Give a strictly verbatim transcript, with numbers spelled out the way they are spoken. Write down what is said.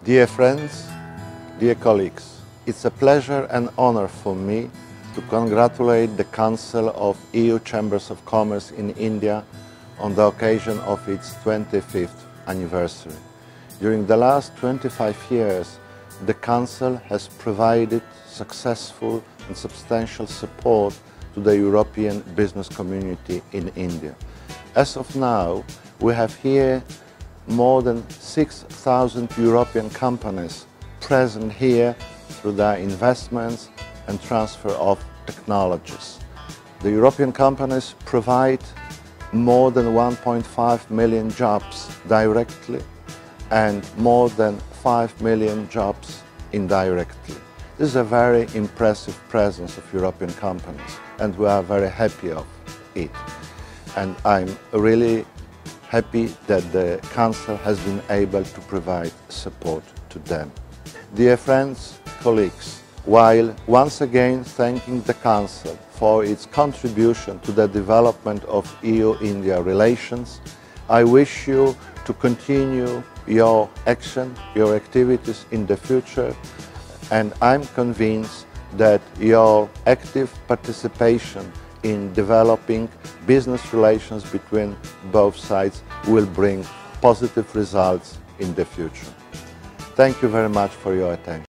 Dear friends, dear colleagues, it's a pleasure and honor for me to congratulate the Council of E U Chambers of Commerce in India on the occasion of its twenty-fifth anniversary. During the last twenty-five years, the Council has provided successful and substantial support to the European business community in India. As of now, we have here more than six thousand European companies present here through their investments and transfer of technologies. The European companies provide more than one point five million jobs directly and more than five million jobs indirectly. This is a very impressive presence of European companies, and we are very happy of it. And I'm really happy that the Council has been able to provide support to them. Dear friends, colleagues, while once again thanking the Council for its contribution to the development of E U India relations, I wish you to continue your action, your activities in the future, and I'm convinced that your active participation in developing business relations between both sides will bring positive results in the future. Thank you very much for your attention.